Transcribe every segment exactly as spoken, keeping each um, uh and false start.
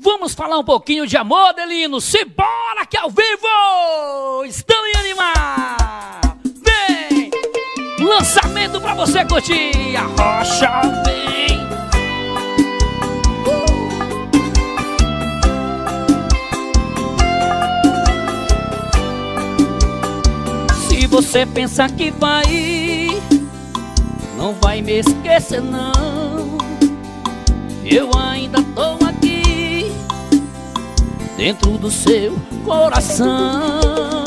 vamos falar um pouquinho de amor, Adelino. Simbora que é ao vivo! Estão em animar! Vem! Lançamento pra você curtir! A rocha vem! Uh! Se você pensa que vai, não vai me esquecer não. Eu ainda tô aqui dentro do seu coração.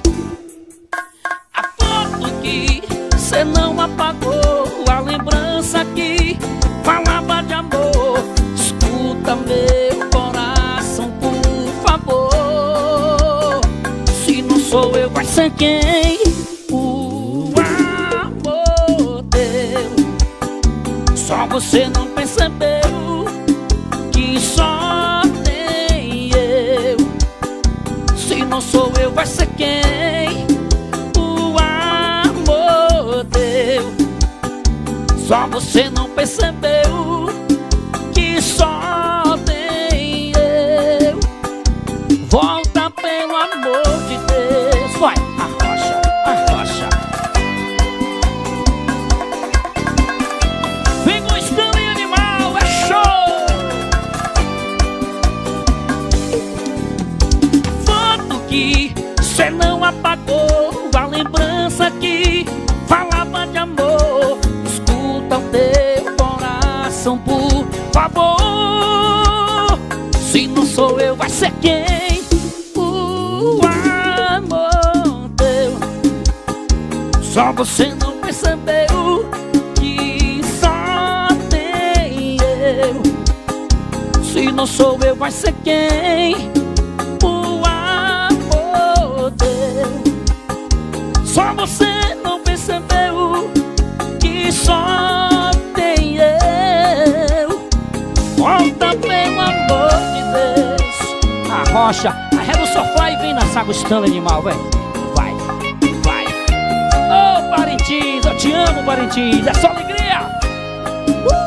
A foto que cê não apagou, a lembrança que falava de amor. Escuta meu coração, por favor. Se não sou eu, vai ser quem? O amor teu. Só você não percebeu que só tem eu. Se não sou eu, vai ser quem? O amor teu. Só você não percebeu que só tem eu. Volta pelo amor de Deus. Vai, arrocha, arrocha. Vem com Stanley Animal, é show! Foto que cê não apagou, a lembrança que falava de amor. Escuta o teu coração, por favor. Se não sou eu, vai ser quem? O amor teu. Só você não percebeu que só tem eu. Se não sou eu, vai ser quem? O amor teu. Só você não percebeu que só tem eu. Volta pelo amor de Deus. Arrocha, arreda o sofá e vem na saga Stanley Animal, velho. Vai, vai. Ô, oh, Parintins, eu te amo, Parintins. É só alegria. Uh!